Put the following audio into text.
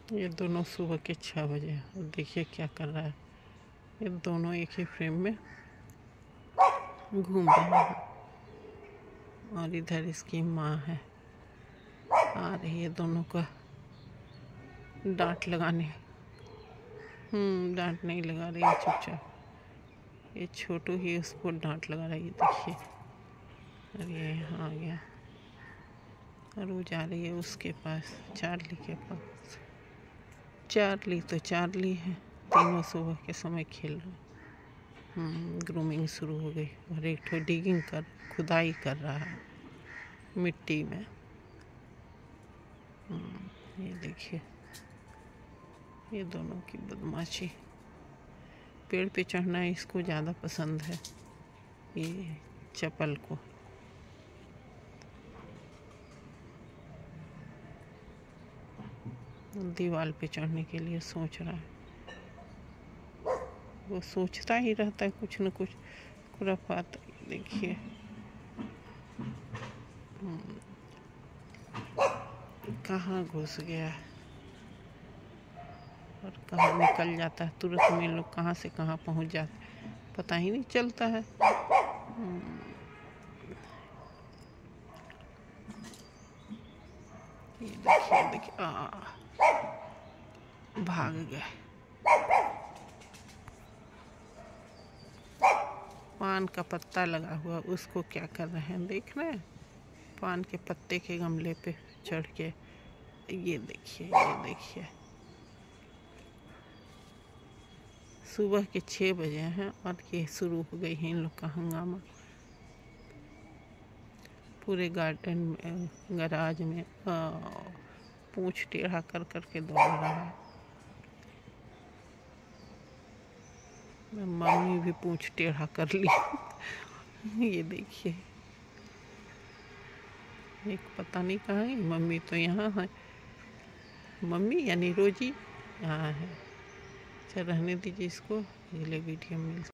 ये दोनों सुबह के 6 बजे और देखिए क्या कर रहा है। ये दोनों एक ही फ्रेम में घूम रहे हैं और इधर इसकी माँ है आ रही है दोनों का डांट लगाने। डांट नहीं लगा रही है, चुपचाप। ये छोटू ही उसको डांट लगा रही है, देखिए। और ये यहाँ आ गया और वो जा रही है उसके पास, चार्ली के पास। चार्ली तो चार्ली है, तीनों सुबह के समय खेल रहे। ग्रूमिंग शुरू हो गई और एक ठो डिगिंग कर खुदाई कर रहा है मिट्टी में। ये देखिए ये दोनों की बदमाशी। पेड़ पे चढ़ना इसको ज़्यादा पसंद है, ये चप्पल को। दीवार पे चढ़ने के लिए सोच रहा है। वो सोचता ही रहता है कुछ न कुछ खुराफात। देखिए कहाँ घुस गया और कहाँ निकल जाता है। तुरंत में लोग कहाँ से कहाँ पहुँच जाते पता ही नहीं चलता है। ये देखिए देखिए भाग गए। पान का पत्ता लगा हुआ उसको क्या कर रहे हैं देख रहे हैं। पान के पत्ते के गमले पे चढ़ के ये देखिए सुबह के 6 बजे हैं और ये शुरू हो गई है इन लोग का हंगामा। पूरे गार्डन में गराज में पूंछ टेढ़ा कर करके दौड़ रहा है। मम्मी भी पूंछ टेढ़ा कर ली। ये देखिए एक पता नहीं कहाँ है मम्मी, तो यहाँ है मम्मी यानी रोजी यहाँ है। अच्छा रहने दीजिए इसको, अगले वीडियो में।